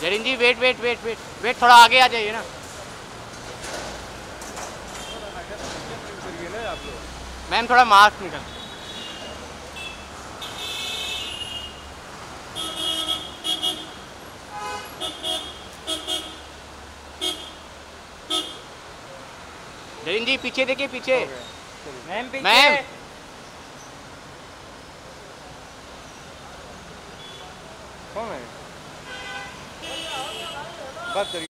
Zareen ji wait wait wait wait wait, थोड़ा आगे आ जाइए ना मैम, थोड़ा मास्क निकाल। जरीन जी पीछे देखिए, पीछे मैम, पीछे मैम। कौन है? बात करिए।